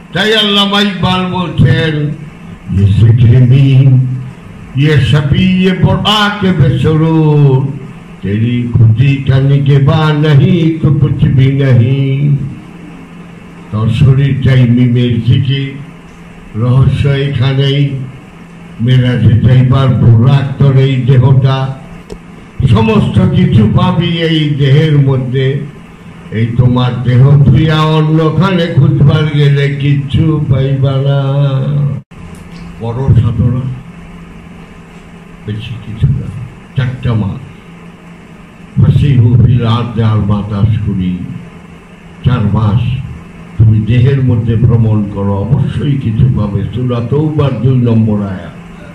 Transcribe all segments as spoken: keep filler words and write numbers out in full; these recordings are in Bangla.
তাই আল্লামা ইকবাল বলছেন, ये जिक्र में ये सभी ये बुढ़ा के बेसरूर तेरी खुदी करने के बाद नहीं तो कुछ भी नहीं। तो शरीर चाই মিমের জিকির, রহস্য এখানেই। মেরাজে যাইবার বুরাক তোর এই দেহটা, সমস্ত কিছু পাবি এই দেহের মধ্যে। এই তোমার দেহ তুইয়া অন্যখানে খুঁজবার গেলে কিচ্ছু পাইবা না। বড় সাধনা, বেশি কিছু না। চারটা মাস ফাঁসি হুফির আর যার বাতাস করি, চার মাস তুমি দেহের মধ্যে ভ্রমণ করো, অবশ্যই কিছু পাবে। সূরা তওবার দুই নম্বর আয়াত।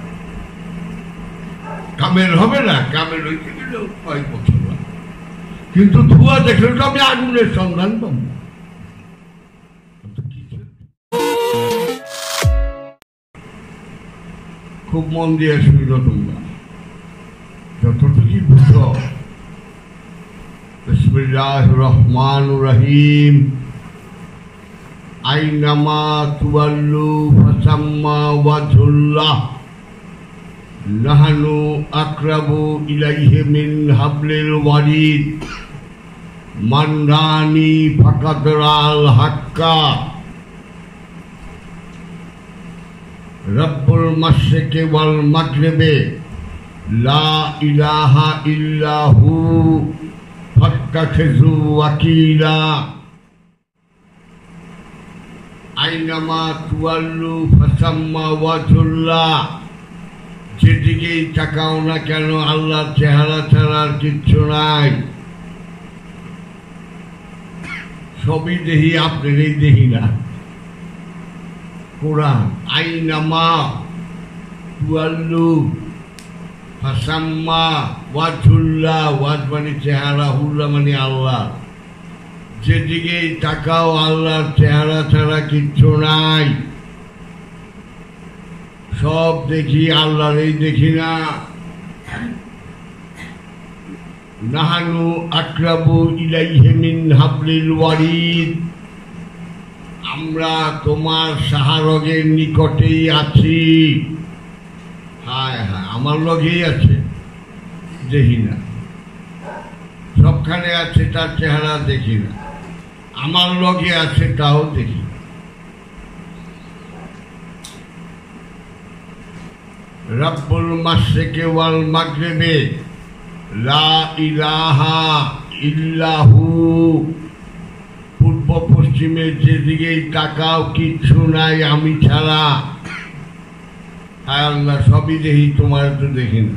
কামেল হবে না, কামেল হইতে গেলে কয়েক বছর লাগে, কিন্তু ধোঁয়া দেখলে তো আমি আগুনের সন্ধান পাবো। খুব মন দিয়ে শুনল তোমরা, যতটুকু বুঝো। বিসমিল্লাহির রহমানির রহিম। আইনামা তুওয়াল্লু ফাসাম্মা ওয়াজহুল্লাহ নাহনু আকরাবু ইলাইহি মিন হাবলিল ওয়ারিদ মান রানি ফাকাদ রাল হাক্কা। রব্বুল মাশরিকি ওয়াল মাগরিবি লা ইলাহা ইল্লাহু ফাত্তাখিযু ওয়াকিলা। আইনামা তুওয়াল্লু ফাসাম্মা ওয়াজহুল্লাহ, যেদিকেই তাকাও না কেন আল্লাহর চেহারা ছাড়া আর কিচ্ছু নাই। সবই দেখি, আপনারই দেখি না। কোরআন আইনামা তুওয়াল্লু ফাসাম্মা ওয়াজহুল্লাহ, ওয়াজ মানে চেহারা, হুল্লাহ মানে আল্লাহ। যেদিকেই তাকাও আল্লাহর চেহারা ছাড়া কিচ্ছু নাই। সব দেখি, আল্লাহরই দেখি না। নাহানু আকরাবু ইলাইহি মিন হাবলিল ওয়ারিদ, আমরা তোমার সাহারগের নিকটেই আছি। হায় হায়, আমার লগেই আছে, দেখি না। সবখানে আছে, তার চেহারা দেখি না। আমার লগে আছে, তাও দেখি। রব্বুল মাশরিকি ওয়াল মাগরিবি লা ইলাহা ইল্লাহু, পূর্ব পশ্চিমে যেদিকেই তাকাও কিচ্ছু নাই আমি ছাড়া। হায় আল্লাহ, সবই দেখি, তোমার তো দেখি না।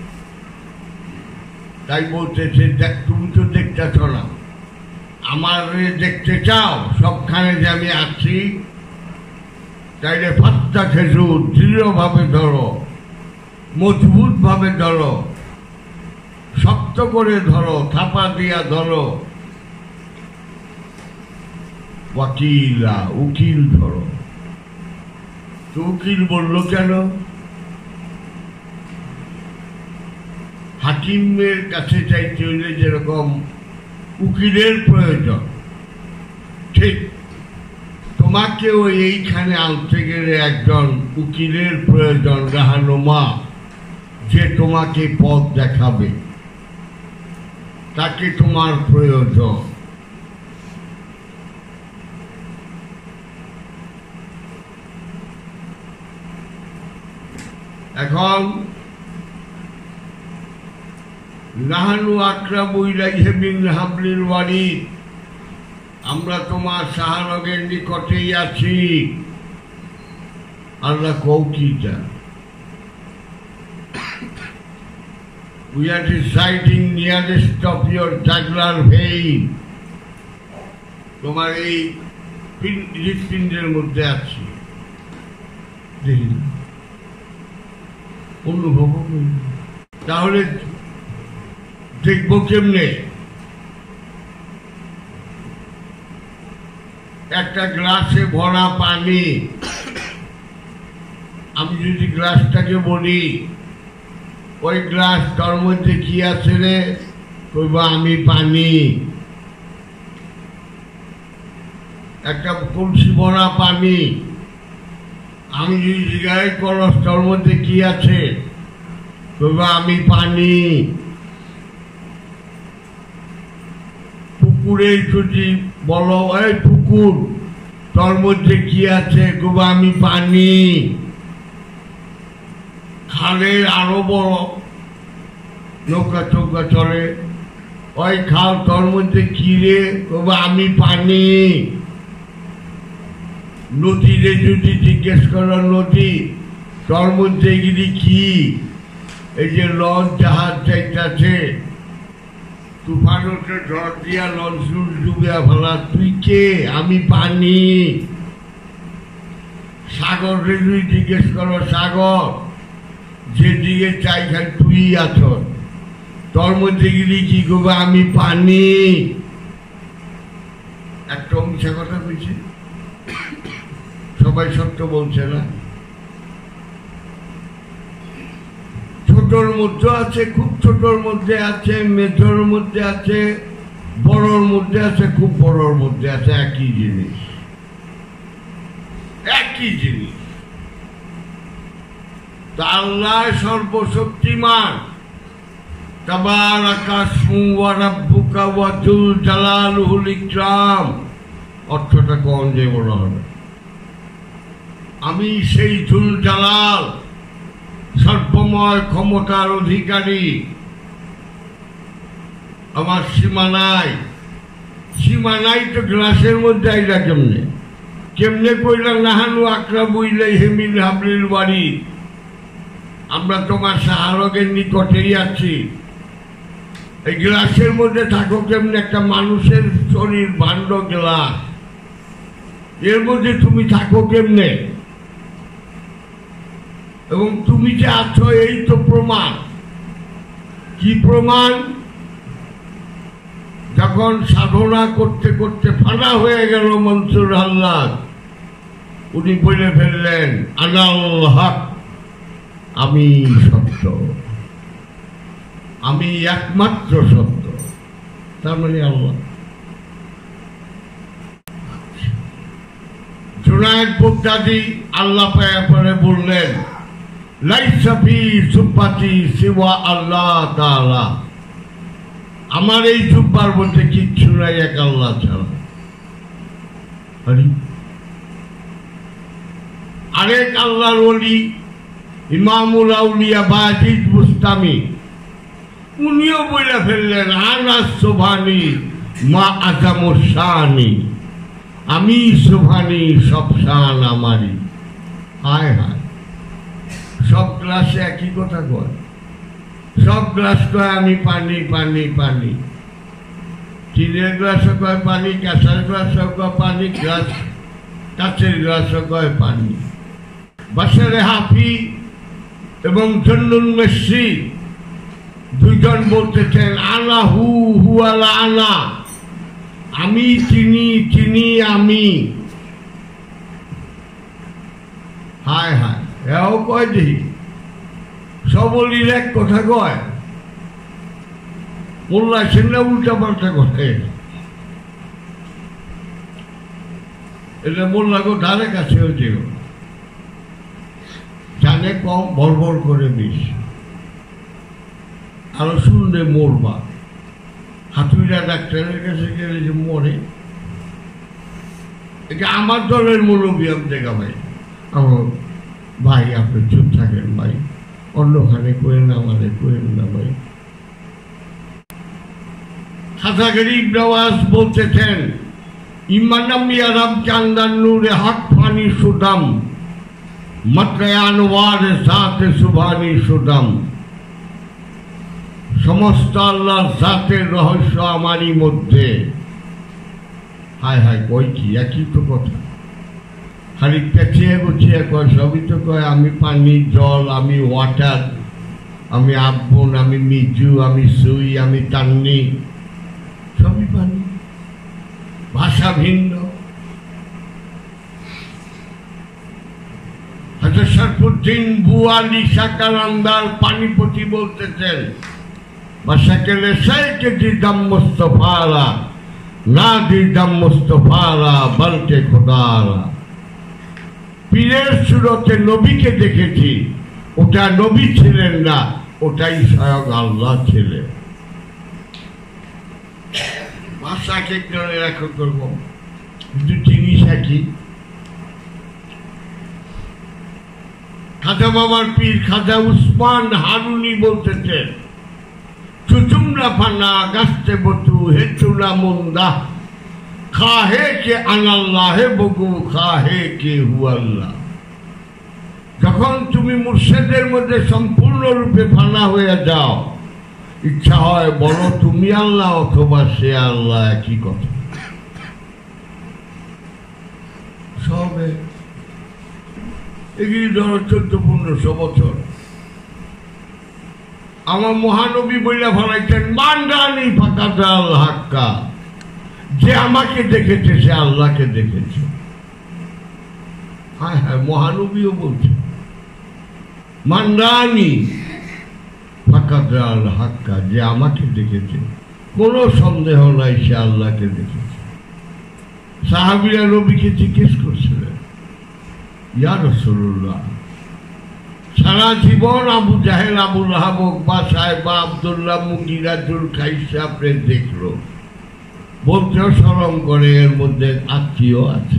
তাই বলতেছে, তুমি তো দেখতেছ না, আমার দেখতে চাও সবখানে যে আমি আছি। তাইলে ফাত্তা খেজুর দৃঢ়ভাবে ধরো, মজবুত ভাবে ধরো, শক্ত করে ধরো, থাপা দিয়া ধরো। ওয়াকিলা, উকিল ধরো। তো উকিল বলল কেন? হাকিমের কাছে চাইতে হইলে যেরকম উকিলের প্রয়োজন, ঠিক তোমাকেও এইখানে আনতে গেলে একজন উকিলের প্রয়োজন, রাহানুমা, যে তোমাকে পথ দেখাবে, তাকে তোমার প্রয়োজন। এখন নাহানু আকরাবু ইলাইহি মিন হাবলিল ওয়ারিদ, আমরা তোমার সাহারগের নিকটেই আছি। আল্লাহ কৌকিটা, we are residing nearest of your jugular vein, তোমার এই হৃৎপিণ্ডের মধ্যে আছি। দেখি না, অনুভব। তাহলে দেখবো কেমনে? একটা গ্লাসে ভরা পানি, আমি যদি গ্লাসটাকে বলি ওই গ্লাস, তার মধ্যে কি আছে রে? কইবা আমি পানি। একটা কলসি ভরা পানি, আমি যদি জিজ্ঞাসা কলসটার মধ্যে কি আছে, তবে আমি পানি। পুকুরে যদি বলো এই পুকুর তোর মধ্যে কি আছে, তবে আমি পানি। খালের আরো বড় নৌকা চৌকা চলে, ওই খাল তোর মধ্যে কি রে, তবে আমি পানি। নদীরে যদি জিজ্ঞেস করো নদী তোর মধ্যে গিরি কি, এই যে লঞ্চ জাহাজ যাইতেছে তুফান উঠে ঝড় দিয়া লঞ্চ ডুবিয়া ফেলা, তুই কে, আমি পানি। সাগরে যদি জিজ্ঞেস করো সাগর যেদিকে চাই খাই তুই আছো, তোর মধ্যে গিরি কি করবে, আমি পানি। একটা মিশা কথা বলছি, সবাই সত্য বলছে না। ছোটর মধ্যে আছে, খুব ছোটর মধ্যে আছে, মেজর মধ্যে আছে, বড়র মধ্যে আছে, খুব বড়র মধ্যে আছে, একই জিনিস, একই জিনিস। আল্লাহ সর্বশক্তিমান, তাবারাকা ইসমু ওয়া রাব্বুকা ওয়া যুল জালালুল ইকরাম। অর্থটা কোন যে বলা হবে, আমি সেই যুল জালাল, সর্বময় ক্ষমতার অধিকারী, আমার সীমা নাই। সীমা নাই তো গ্লাসের মধ্যে আইলা কেমনে, কেমনে কইলাম নাহানু আকরাবু ইলাইহি মিন হাবলিল ওয়ারিদ, আমরা তোমার সাহারকের নিকটেই আছি। এই গ্লাসের মধ্যে থাকো কেমনে, একটা মানুষের শরীর ভাণ্ড গ্লাস, এর মধ্যে তুমি থাকো কেমনে, এবং তুমি যে আছো এই তো প্রমাণ। কি প্রমাণ? যখন সাধনা করতে করতে ফানা হয়ে গেল মনসুর হাল্লাদ, উনি বলে ফেললেন আনাল হক, আমি সত্য, আমি একমাত্র সত্য। তার মানে আল্লাহ। জুনায়েদ বাগদাদী আল্লাহ পায়া পরে বললেন লাইসা ফি সুব্বাতি সিওয়া আল্লাহ তাআলা, আমার এই জুব্বার মধ্যে কিচ্ছু নাই এক আল্লাহ ছাড়া। আরেক আল্লাহর ওলি ইমামুল আউলিয়া বাজিদ বুস্তামি, উনিও বলে ফেললেন আনা সুবহানি মা আযামুশ শানি, আমি সুবহানি সব শান আমারই। হায় হায়, সব গ্লাসে একই কথা কয়, সব গ্লাস কয় আমি পানি পানি পানি। চিনের গ্লাসও কয় পানি, কাঁচার গ্লাসও কয় পানি, গ্লাস কাঁচের গ্লাসও কয় পানি। বাশারে হাফি এবং জন্নুল মেসি দুইজন বলতেছেন আনা হু হুয়ালা আনা, আমি চিনি চিনি আমি। হায় হায়, এও কয় দেখি সবলির এক কথা কয়, মোল্লা সেনা উল্টা পাল্টা করে। এটা মোল্লাকে ধারে কাছেও যেও, জানে কম বড় বড় করে বিষ, আরো শুনলে মরবা। হাতুড়া ডাক্তারের কাছে গেলে যে মরে, এটা আমার দলের মুরব্বী। আমি দেখা ভাই, আমার ভাই আপনি চুপ থাকেন ভাই, অন্যখানে করেন না, আমাদের করেন না ভাই। খাজা গরিব নওয়াজ বলতেছেন ইমানাম ইয়া রব চান্দান নূরে হক ফানি সুদাম মতয়ানওয়ার জাতে সুবহানি সুদাম, সমস্ত আল্লাহর জাতের রহস্য আমারই মধ্যে। হায় হায়, কই কি একই তো কথা, খালি পেঁচিয়ে গুছিয়ে কয়, সবই তো কয় আমি পানি জল, আমি ওয়াটার, আমি আব্বন, আমি মিজু, আমি সুই, আমি তান্নি, সবই পানি, ভাষা ভিন্ন। হযরত শরফুদ্দিন বুয়ালি সাকারান্দার পানিপতি বলতেছেন বাসাকেলে সাইকে দিদাম মুস্তফারা না দিদাম মুস্তফারা বলকে খোদারা। পীরের সুরতে নবীকে দেখেছি, ওটা নবী ছিলেন না, ওটাই স্বয়ং আল্লাহ ছিলেন। ভাষাকে ধরে রাখো করবো, কিন্তু জিনিস একই। খাজা বাবার পীর খাজা উসমান হারুনি বলতেছেন, চুচুমরা ফানা গাছতে বতু হে চুলা মুন্দা, খাহে কে আনাল্লাহে বগু খাহে কে হুয়াল্লাহ। যখন তুমি মুর্শিদের মধ্যে সম্পূর্ণরূপে ফানা হয়ে যাও, ইচ্ছা হয় বলো তুমি আল্লাহ অথবা সে আল্লাহ, একই কথা। সবে এগিয়ে ধরো চোদ্দ পনেরোশো বছর আমার মহানবী বইলা ফলাইছেন, মান্ডানি ফাঁকা দাল হাক্কা, যে আমাকে দেখেছে সে আল্লাহকে দেখেছে। হ্যাঁ হ্যাঁ, মহানবীও বলছে মান্ডানি ফাঁকা দাল হাক্কা, যে আমাকে দেখেছে কোনো সন্দেহ নাই সে আল্লাহকে দেখেছে। সাহাবীরা নবীকে জিজ্ঞেস করছিলেন, ইয়া রাসূলুল্লাহ, সারা জীবন আবু জাহেল আবু লাহাব বা সাহেবা আব্দুল্লাহ মুগিরা জুলখাইসা আপনি দেখলো, বলতেও স্মরণ করে এর মধ্যে আত্মীয় আছে।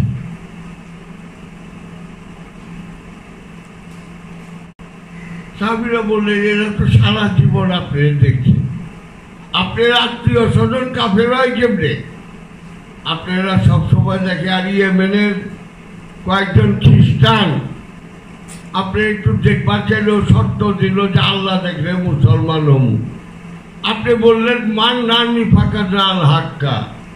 সাহাবীরা বললেন, এরা তো সারা জীবন আপনি দেখছেন, আপনার আত্মীয় স্বজন কাফেরাই কেমনে? আপনারা সবসময় দেখে, আর ইয়েমেনের কয়েকজন খ্রিস্টান আপনি একটু দেখবার চাইলেও শর্ত দিল যে আল্লাহ দেখলে মুসলমান হম। আপনি বললেন মান নানি ফাঁকা জাল হাক্কা,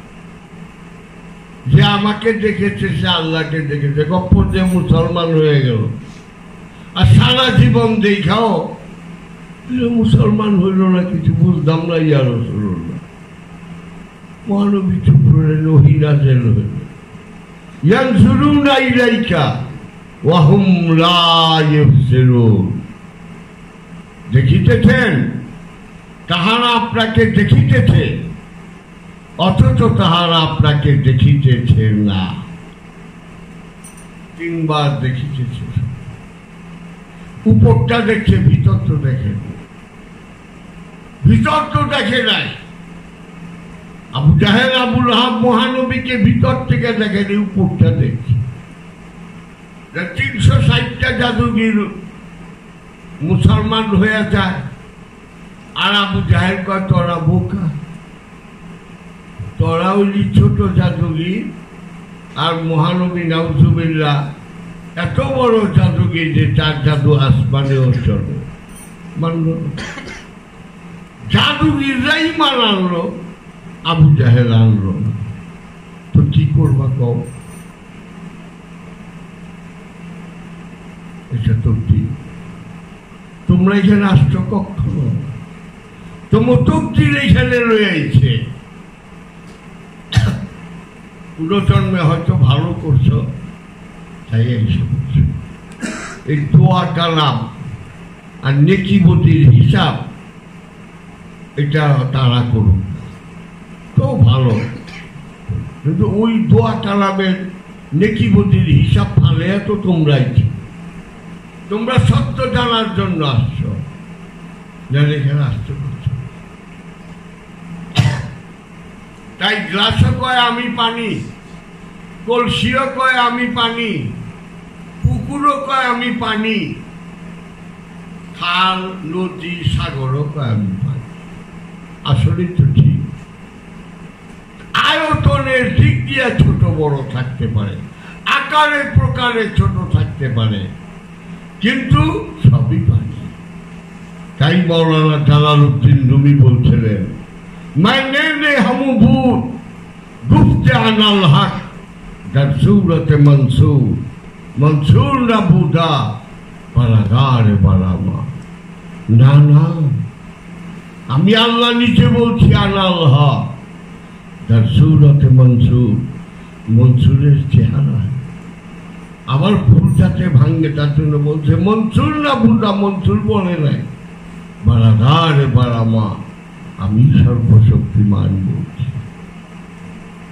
যে আমাকে দেখেছে সে আল্লাহকে দেখেছে, গপ্প যে মুসলমান হয়ে গেল। আর সারা জীবন দেখাও মুসলমান হইল না, কিছু বুঝতাম না। ইয়া রাসূলুল্লাহ, মহানবী চুপ করে ওহী নাযিল হইল, ইয়ানজুরুনা ইলাইকা ওয়া হুম লা ইউবসিরুন। দেখিতেছেন, তাহারা আপনাকে দেখিতেছে, অথচ তাহারা আপনাকে দেখিতেছে না। তিনবার দেখিতেছে, উপরটা দেখছে, ভিতর তো দেখে, ভিতর তো দেখে নাই। আবু জাহেল আবু লাহাব মহানবীকে ভিতর থেকে দেখেনি, উপরটা দেখছে। তিনশো ষাটটা জাদুগির মুসলমান হয়ে যায়, আর আবু জাহেল কয় তোরা বোকা, তোরা ওই ছোট জাদুগির। আর মহানবী নাউজুবিল্লাহ এত বড় জাদুগির যে তার জাদু আসমানেও চলে, মানল জাদুগিররাই মান আনলো, আবু জাহেল আনলো না। তো কি করবা কও? এটা তো ঠিক, তোমরা এখানে আসছো কখনো, তোমার তকদির এখানে রয়েছে। পুরোজন্মে হয়তো ভালো করছো, তাই এইসব এই দোয়া কালাম আর নেকিবতির হিসাব এটা তারা করুক তো ভালো, কিন্তু ওই দোয়া কালামের নেকিবতির হিসাব ফালে তো তোমরাই, তোমরা সত্য জানার জন্য আসছো, যারা এখানে আসতে করছো। তাই গ্লাসও কয় আমি পানি, কলসিও কয় আমি পানি, পুকুরও কয় আমি পানি, খাল নদী সাগরও কয় আমি পানি। আসলে তো ঠিক, আয়তনের দিক দিয়ে ছোট বড় থাকতে পারে, আকারে প্রকারে ছোট থাকতে পারে, কিন্তু সবই পানি। তাই মৌলানা জালালউদ্দিন রুমি বলছিলেন, मैंने ने हम भूत गुफ्ते अनल हक दर सूरत मंसूर मंसूर न बूदा परागार बरामा। ना ना, আমি আল্লাহ নিচে বলছি আনাল হক দর सूरत मंसूर, মনসুরের চেহারা। আবার ভুল যাতে ভাঙ্গে তার জন্য বলছে মনসুর না বুদা, মনসুর বলে নাই, বারাগার বারামা, আমি সর্বশক্তিমান বলছি।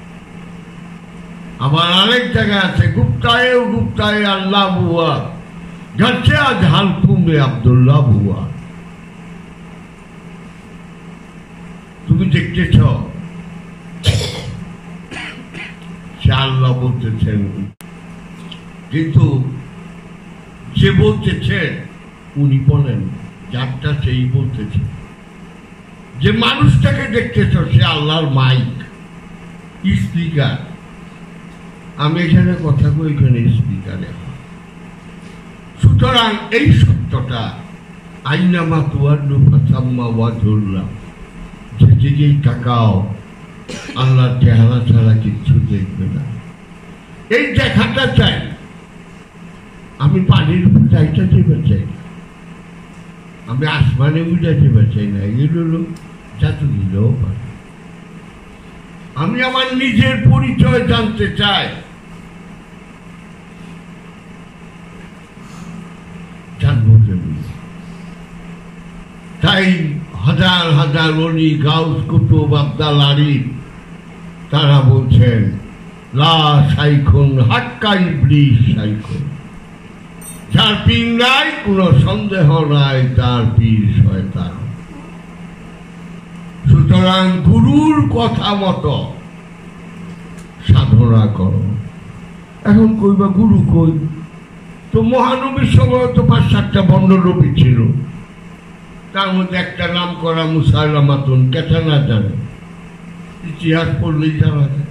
আবার আরেক জায়গায় আছে গুপ্তায়ে গুপ্তায়ে আল্লাহ বুয়া ঘরছে আজ হালকুমে আব্দুল্লাহ বুয়া। তুমি দেখতেছ সে আল্লাহ বলতেছেন, কিন্তু যে বলতেছেন উনি বলেন যারটা সেই বলতেছে। যে মানুষটাকে দেখতেছ সে আল্লাহর মাইক, স্পিকার। আমি এখানে কথা কই, এখানে স্পিকারে। সুতরাং এই সত্যটা আইনামা তুয়ান্নু ফাসাম্মা ওয়াজহুল্লাহ, যেদিকেই তাকাও আল্লাহর চেহারা ছাড়া কিচ্ছু দেখবে না। এই দেখাটা চাই। আমি পানির উপর যাইতে যেতে চাই না, আমি আসমানে উঠে যেতে চাই না। এগুলো জাতু দিলেও পারে। আমি আমার নিজের পরিচয় জানতে চাই, জানবো কেমন? তাই হাজার হাজার অলি গাউস কুতুব আব্দাল আরিফ তারা বলছেন লা শাইখুন হাক্কা ইবলিস শাইখুন, যার পীর নাই কোনো সন্দেহ নাই তার পীর শয়তান। সুতরাং গুরুর কথা মতো সাধনা করো। এখন কইবা গুরু কই? তো মহানবীর সময় তো পাঁচ সাতটা বন্ড নবী ছিল, তার মধ্যে একটা নাম করা মুসাইলামাতুন, কেটা না জানে? ইতিহাস পড়লেই জানা যায়।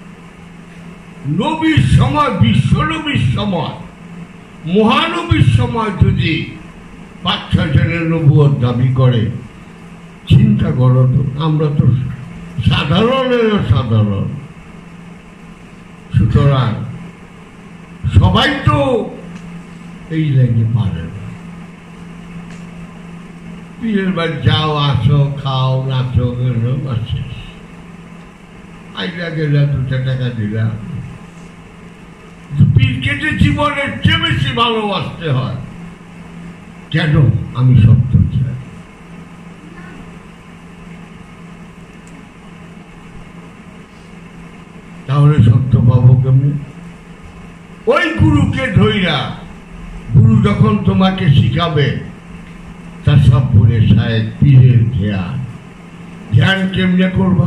নবীর সময়, বিশ্ব নবীর সময়, মহানবীর সময় যদি পাঁচ ছয় জনের নবুয়ত দাবি করে, চিন্তা করো তো। আমরা তো সাধারণেরও সাধারণ। সুতরাং সবাই তো এই লাইনে পারে না। পীরের বাড়ি যাও, আসো, খাও, নাচো, গেলো, আসে আইলা গেলা, দুটা টাকা দিলাম। পীরকে যে জীবনের চেয়ে বেশি ভালোবাসতে হয় কেন? আমি সত্য চাই। তাহলে সত্য পাবো কেমনি? ওই গুরুকে ধইরা, গুরু যখন তোমাকে শিখাবে তার সব বলে সাহেব পীরের ধ্যান। ধ্যান কেমনে করবা?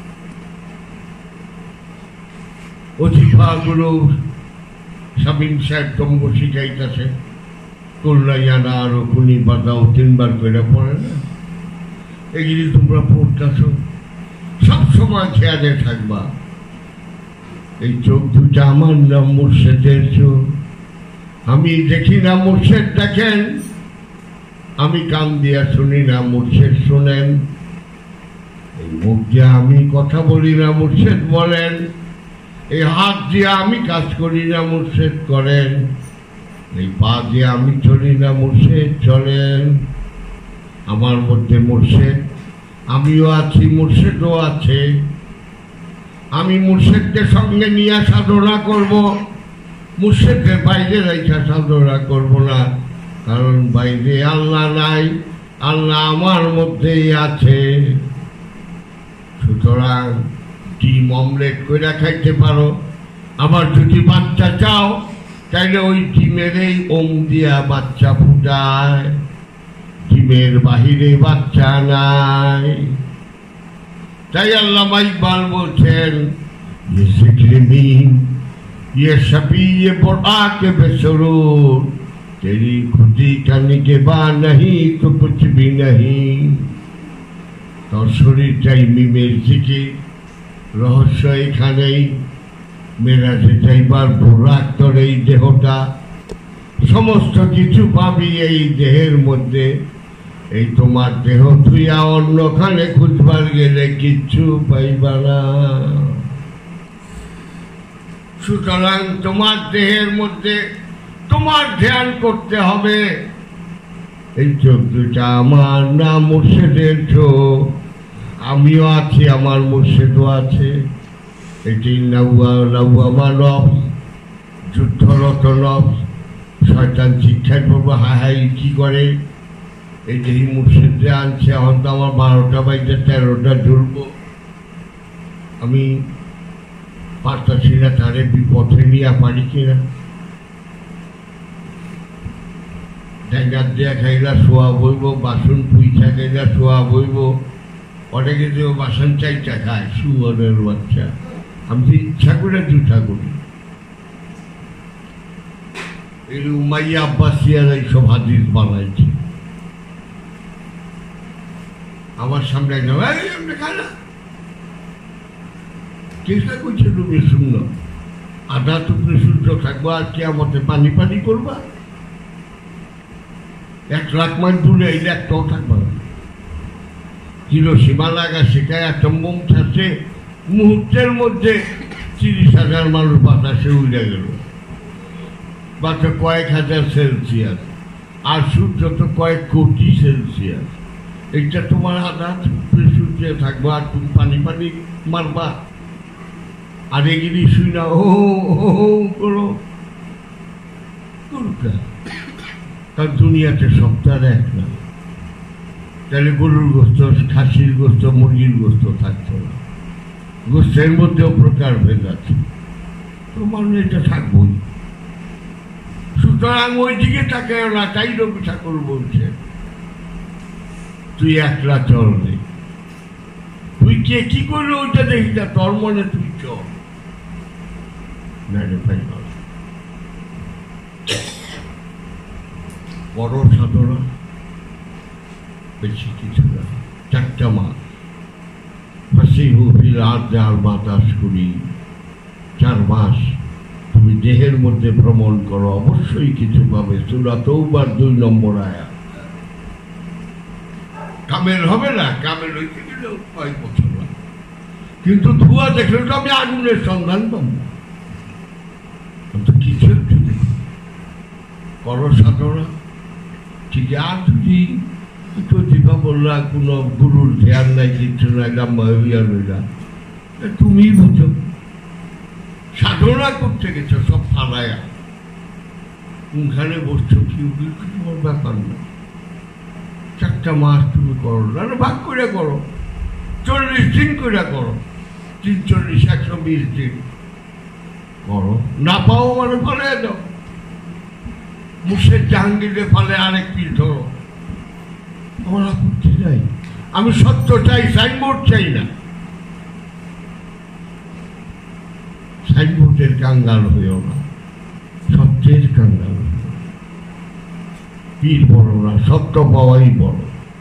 অজিফাগুলো শামীম সাহেব তোমাকে শিখাইতেছে, কল্যাণা আরো কুনি বাদাও তিনবার করে পড়ে না? এগুলি তোমরা পড়তেছ, সবসময় খেয়ালে থাকবা। এই চোখ দুটা আমার নাম মুর্শেদের চোখ, আমি দেখি না মুর্শেদ দেখেন, আমি কান দিয়া শুনি না মুর্শেদ শোনেন, এই মুখ দিয়ে আমি কথা বলি না মুর্শেদ বলেন, এই হাত দিয়ে আমি কাজ করি না মুর্শেদ করেন, এই পা দিয়ে আমি চলি না মুর্শেদ চলেন। আমার মধ্যে মুর্শেদ, আমিও আছি, মুর্শেদও আছে। আমি মুর্শেদদের সঙ্গে নিয়ে সাধনা করব, মুর্শেদদের বাইরে রেখা সাধনা করব না, কারণ বাইরে আল্লাহ নাই, আল্লাহ আমার মধ্যেই আছে। সুতরাং ডিম অমলেট করে খাইতে পারো, আবার যদি বাচ্চা চাও তাইলে ওই ডিমের এই ওম দিয়া বাচ্চা ফুটায়, ডিমের বাহিরে বাচ্চা নাই। তাই আল্লামা ইকবাল বলছেন ये जिक्र में ये शफी ये बुढ़ा के बेसरूर तेरी खुदी का निगहबान नहीं तो कुछ भी नहीं। তোর শরীরটাই মিমের জিকির, রহস্য এখানেই। মেরাজে যাইবার বোরাক তোর এই দেহটা, সমস্ত কিছু পাবি এই দেহের মধ্যে। এই তোমার দেহ তুইয়া অন্যখানে খুঁজবার গেলে কিচ্ছু পাইবা না। সুতরাং তোমার দেহের মধ্যে তোমার ধ্যান করতে হবে। এই চোখ দুটা আমার না মুর্শেদের চোখ, আমিও আছি, আমার মুর্শেদও আছে। এটি নাউয়া নাউয়া মানব, যুদ্ধরত নব। শয়তান শিক্ষায় বলবো হাই হাই কি করে, এই যে মুর্শিদে আনছে, এখন তো আমার বারোটা বাইতে তেরোটা ঝুলবো। আমি পারতাছি না তারে বিপথে নিয়ে পারি কিনা। ডাইনার দিয়া খাইলা শোয়া বইব, বাসন পুইছা খাইলা শোয়া বইব। অনেকে যে বাসন চাইটা খায়, সুয়ারের বাচ্চা। আমি তো ইচ্ছা করে জুঠা করি। এই উমাইয়া আব্বাসিয়ার এইসব হাদিস বানাইছে আমার সামনে। খানা চেষ্টা করছে তুমি শূন্য আধা টুকরে সূর্য থাকবো, আর কে আমাকে পানি পানি করবা? এক লাখ মাইল দূরে এই একটাও থাকবা না। হিরোশিমা নাগাসাকি অ্যাটম ছাড়ছে, মুহূর্তের মধ্যে তিরিশ হাজার মানুষ বাতাসে উড়ে গেল। বাতাসে কয়েক হাজার সেলসিয়াস, আর সূর্য তো কয়েক কোটি সেলসিয়াস। এইটা তোমার আধা টুকরে সূর্যে থাকবো, আর তুমি পানি পানি মারবা? আর এগিয়ে শুই না ও করো করুক, কারণ দুনিয়াতে সপ্তাহ এক না। তাহলে গরুর গোস্ত, খাসির গোস্ত, মুরগির গোস্ত থাকতো না। গোস্তের মধ্যেও প্রকার ভেদ আছে, তোমার এটা থাকবই। সুতরাং ওই দিকে তাকায় না, তাই রবি ঠাকুর বলছে তুই একলা চল রে। তুই কে কি করলো ওইটা দেখি না, তোর মনে তুই চল না রে ভাই। বড় সাধনা বেশি কিছু না, চারটা মাস ফাঁসি হুফিল আর যার বাতাস করি। চার মাস তুমি দেহের মধ্যে ভ্রমণ করো, অবশ্যই কিছু পাবে। সূরা তওবার দুই নম্বর আয়াত। কামেল হবে না, কামেল হইতে গেলে কয়েক বছর লাগে, কিন্তু ধোঁয়া দেখলে তো আমি আগুনের সন্ধান পাবো। কিছু একটু দেখো, করো সাধনা ঠিক। আর যদি একটু দীপা বললা কোনো গুরুর ধ্যান নাই, কিছু নাই, গাম্মা হইয়া রইলা, তুমি বুঝো সাধনা করতে গেছো সব ফালায়া কোনখানে বসছো কি তোমার ব্যাপার না। চারটা মাস তুমি করো না, ভাগ করে করো, চল্লিশ দিন করে করো, তিন চল্লিশ একশো বিশ দিন করো। না পাও মানে ফলে দাও, মুসের জাহাঙ্গীরে ফলে আরেক পিস ধরো, আমার আপত্তি নাই। আমি সত্য চাই, সাইনবোর্ড চাই না। সাইনবোর্ডের কাঙ্গাল হইও না, সত্যের কাঙ্গাল হইও। পীর বড় না, সত্য পাওয়াই বড়।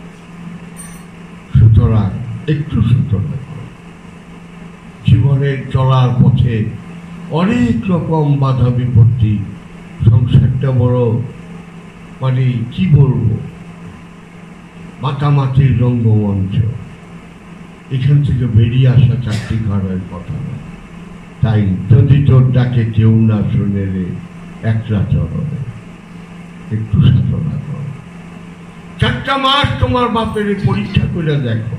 সুতরাং একটু সতর্ক করো। জীবনের চলার পথে অনেক রকম বাধা বিপত্তি, সংসারটা বড় মানে কি বলবো মাতামাতির রঙ্গমঞ্চ। এখান থেকে বেরিয়ে আসা চাকরি করার কথা না। তাই যদি তোর ডাকে কেউ না শুনে রে, একলা চরণে একটু সাধনা করো। চারটা মাস তোমার বাপের পরীক্ষা করে দেখো,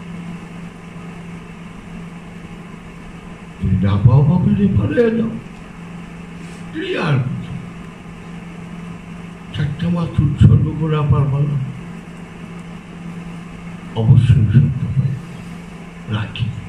না পাও বাপের পরে এলো আর চারটা মাস উৎসর্গ করা পারবা না। অবশ্যই সত্য হয় রাখি।